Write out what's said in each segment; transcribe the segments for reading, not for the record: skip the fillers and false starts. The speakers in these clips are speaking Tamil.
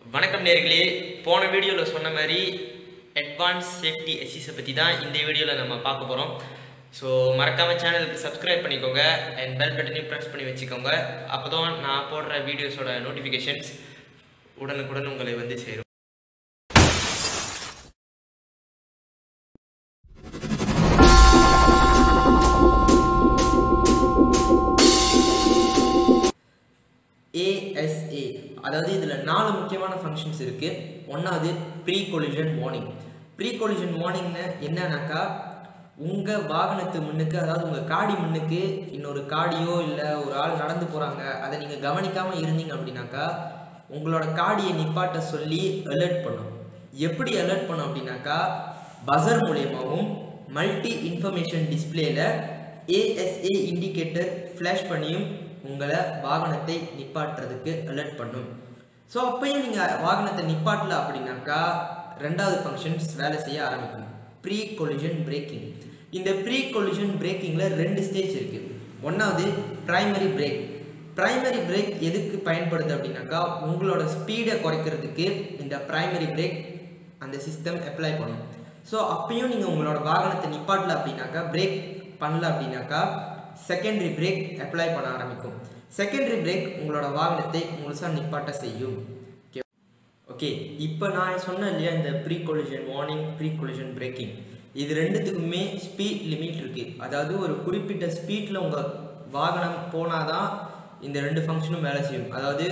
வணக்கம் நேயர்களே, போன வீடியோவில் சொன்ன மாதிரி அட்வான்ஸ் சேஃப்டி எஸ்சிஸை பற்றி தான் இந்த வீடியோவில் நம்ம பார்க்க போகிறோம். ஸோ மறக்காமல் சேனலுக்கு சப்ஸ்கிரைப் பண்ணிக்கோங்க அண்ட் பெல் பட்டனையும் ப்ரெஸ் பண்ணி வச்சுக்கோங்க. அப்போ தான் நான் போடுற வீடியோஸோட நோட்டிஃபிகேஷன்ஸ் உடனுக்குடன் உங்களை வந்து சேரும். ASA அதாவது இதில் 4 முக்கியமான ஃபங்க்ஷன்ஸ் இருக்குது. ஒன்றாவது pre collision warning. Pre collision வார்னிங்னு என்னன்னாக்கா, உங்கள் வாகனத்து முன்னுக்கு, அதாவது உங்கள் காடி முன்னுக்கு இன்னொரு காடியோ இல்லை ஒரு ஆள் நடந்து போகிறாங்க, அதை நீங்கள் கவனிக்காமல் இருந்தீங்க அப்படின்னாக்கா உங்களோட காடியை நிப்பாட்ட சொல்லி அலர்ட் பண்ணும். எப்படி அலர்ட் பண்ணும் அப்படின்னாக்கா, பஸர் மூலியமாகவும் மல்டி இன்ஃபர்மேஷன் டிஸ்பிளேல ASA இண்டிகேட்டர் ஃப்ளாஷ் பண்ணியும் உங்களை வாகனத்தை நிப்பாட்டுறதுக்கு அலர்ட் பண்ணும். ஸோ அப்பயும் நீங்கள் வாகனத்தை நிப்பாட்டல அப்படின்னாக்கா ரெண்டாவது ஃபங்க்ஷன்ஸ் வேலை செய்ய ஆரம்பிக்கும், ப்ரீ கொலிஷன் பிரேக்கிங். இந்த ப்ரீ கொலிஷன் பிரேக்கிங்கில் 2 ஸ்டேஜ் இருக்குது. ஒன்றாவது பிரைமரி பிரேக். பிரைமரி பிரேக் எதுக்கு பயன்படுது அப்படின்னாக்கா, உங்களோட ஸ்பீடை குறைக்கிறதுக்கு இந்த பிரைமரி பிரேக் அந்த சிஸ்டம் அப்ளை பண்ணும். ஸோ அப்பயும் நீங்கள் உங்களோட வாகனத்தை நிப்பாட்டல அப்படின்னாக்கா, பிரேக் பண்ணல அப்படின்னாக்கா செகண்டரி பிரேக் அப்ளை பண்ண ஆரம்பிக்கும். செகண்டரி பிரேக் உங்களோட வாகனத்தை முழுசாக நிப்பாட்ட செய்யும். ஓகே, இப்போ நான் சொன்னேன் இல்லையா, இந்த pre collision warning, pre collision braking, இது ரெண்டுத்துக்குமே ஸ்பீட் லிமிட் இருக்குது. அதாவது ஒரு குறிப்பிட்ட ஸ்பீடில் உங்கள் வாகனம் போனால் தான் இந்த 2 ஃபங்க்ஷனும் வேலை செய்யும். அதாவது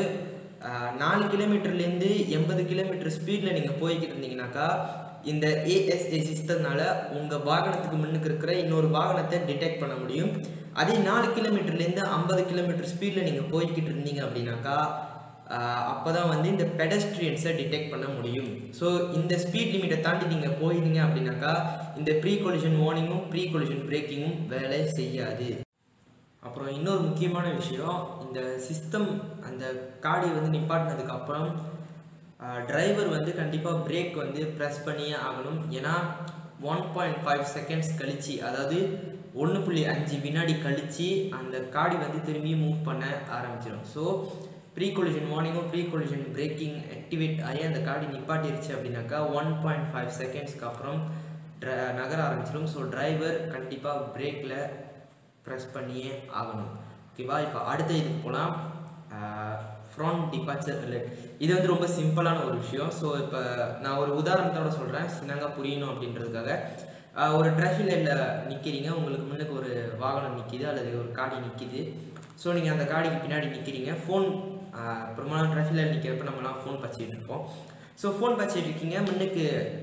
4 கிலோமீட்டர்லேருந்து 80 கிலோமீட்டர் ஸ்பீடில் நீங்கள் போய்கிட்டு இருந்தீங்கன்னாக்கா, இந்த ASA சிஸ்டம்னால உங்கள் வாகனத்துக்கு முன்னுக்கு இருக்கிற இன்னொரு வாகனத்தை டிடெக்ட் பண்ண முடியும். அதே 4 கிலோமீட்டர்லேருந்து 50 கிலோமீட்டர் ஸ்பீடில் நீங்கள் போய்கிட்டு இருந்தீங்க அப்படின்னாக்கா, அப்போ தான் வந்து இந்த பெடஸ்ட்ரியன்ஸை டிடெக்ட் பண்ண முடியும். ஸோ இந்த ஸ்பீட் லிமிட்டை தாண்டி நீங்கள் போயிருந்தீங்க அப்படின்னாக்கா இந்த ப்ரீ கொலிஷன் வார்னிங்கும் ப்ரீ கொலிஷன் பிரேக்கிங்கும் வேலை செய்யாது. அப்புறம் இன்னொரு முக்கியமான விஷயம், இந்த சிஸ்டம் அந்த காடியை வந்து நிப்பாட்டினதுக்கு அப்புறம் டிரைவர் வந்து கண்டிப்பாக பிரேக் வந்து ப்ரெஸ் பண்ணியே ஆகணும். ஏன்னா 1.5 செகண்ட்ஸ் கழிச்சு, அதாவது 1.5 வினாடி கழிச்சு அந்த காடி வந்து திரும்பி மூவ் பண்ண ஆரம்பிச்சிடும். ஸோ ப்ரீ கொலிஷன் வார்னிங்கும் ப்ரீ கொலிஷன் பிரேக்கிங் ஆக்டிவேட் ஆகி அந்த காடி நிப்பாட்டிருச்சு அப்படின்னாக்கா 1.5 செகண்ட்ஸ்க்கு அப்புறம் நகர ஆரம்பிச்சிடும். ஸோ டிரைவர் கண்டிப்பாக பிரேக்கில் ப்ரெஸ் பண்ணியே ஆகணும். ஓகேவா? இப்போ அடுத்த இதுக்கு போகலாம், ஃப்ரண்ட் டிபார்ச்சர் அலர்ட். இது வந்து ரொம்ப சிம்பிளான ஒரு விஷயம். ஸோ இப்போ நான் ஒரு உதாரணத்தோட சொல்கிறேன், சின்னங்க புரியணும் அப்படின்றதுக்காக. ஒரு டிராஃபிக் லைனில் நிற்கிறீங்க, உங்களுக்கு முன்னுக்கு ஒரு வாகனம் நிற்கிது அல்லது ஒரு காடி நிற்கிது. ஸோ நீங்கள் அந்த காடிக்கு பின்னாடி நிற்கிறீங்க, ஃபோன் அப்புறமா டிராஃபிக் லைன் நிற்கிறப்ப நம்மலாம் ஃபோன் பச்சிட்டு இருப்போம். ஸோ ஃபோன் பச்சிட்டு இருக்கீங்க, முன்னுக்கு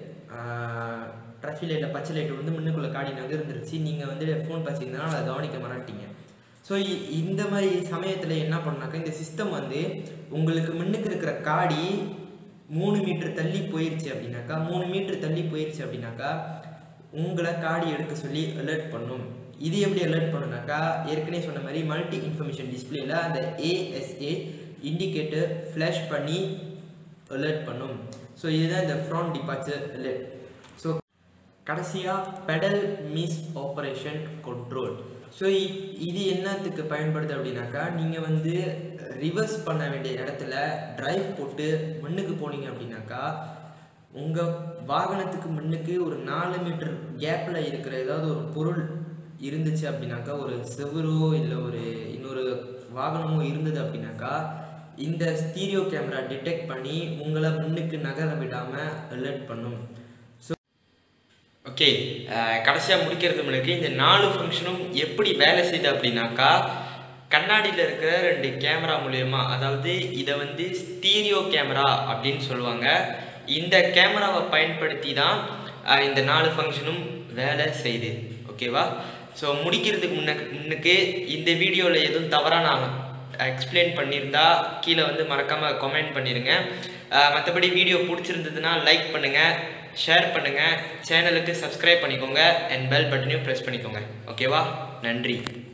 டிராஃபிக் லைட்டில் பச்சை லைட்டு வந்து முன்னுக்குள்ள காடி நகர்ந்துருச்சு, நீங்கள் வந்து ஃபோன் பச்சிருந்தனால அதை கவனிக்க மாட்டீங்க. ஸோ இந்த மாதிரி சமயத்தில் என்ன பண்ணாக்கா, இந்த சிஸ்டம் வந்து உங்களுக்கு முன்னுக்கு இருக்கிற காடி 3 மீட்டர் தள்ளி போயிடுச்சு அப்படின்னாக்கா, 3 மீட்டர் தள்ளி போயிடுச்சு அப்படின்னாக்கா உங்களை காடி எடுக்க சொல்லி அலர்ட் பண்ணும். இது எப்படி அலர்ட் பண்ணுனாக்கா, ஏற்கனவே சொன்ன மாதிரி மல்டி இன்ஃபர்மேஷன் டிஸ்பிளேல அந்த ASA இண்டிகேட்டர் ஃப்ளாஷ் பண்ணி அலர்ட் பண்ணும். ஸோ இதுதான் இந்த ஃப்ரண்ட் டிபார்ச்சர் அலர்ட். ஸோ கடைசியாக pedal miss operation control. So இது என்னத்துக்கு பயன்படுது அப்படின்னாக்கா, நீங்கள் வந்து ரிவர்ஸ் பண்ண வேண்டிய இடத்துல டிரைவ் போட்டு முன்னுக்கு போனீங்க அப்படின்னாக்கா, உங்கள் வாகனத்துக்கு முன்னுக்கு ஒரு 4 மீட்டர் கேப்பில் இருக்கிற ஏதாவது ஒரு பொருள் இருந்துச்சு அப்படின்னாக்கா, ஒரு செவரோ இல்லை ஒரு இன்னொரு வாகனமோ இருந்தது அப்படின்னாக்கா, இந்த ஸ்டீரியோ கேமரா டிடெக்ட் பண்ணி உங்களை முன்னுக்கு நகர விடாமல் அலர்ட் பண்ணும். ஓகே, கடைசியாக முடிக்கிறது முன்னாடி இந்த 4 ஃபங்க்ஷனும் எப்படி வேலை செய்யுது அப்படின்னாக்கா, கண்ணாடியில் இருக்கிற 2 கேமரா மூலயமா, அதாவது இதை வந்து ஸ்டீரியோ கேமரா அப்படின்னு சொல்லுவாங்க, இந்த கேமராவை பயன்படுத்தி தான் இந்த 4 ஃபங்க்ஷனும் வேலை செய்யுது. ஓகேவா? ஸோ முடிக்கிறதுக்கு முன்னுக்கு இந்த வீடியோவில் எதுவும் தவறாக நான் எக்ஸ்பிளைன் பண்ணியிருந்தா கீழே வந்து மறக்காமல் கமெண்ட் பண்ணிடுங்க. மற்றபடி வீடியோ பிடிச்சிருந்ததுன்னா லைக் பண்ணுங்கள், ஷேர் பண்ணுங்கள், சேனலுக்கு சப்ஸ்கிரைப் பண்ணிக்கோங்க அண்ட் பெல் பட்டனையும் ப்ரெஸ் பண்ணிக்கோங்க. ஓகேவா? நன்றி.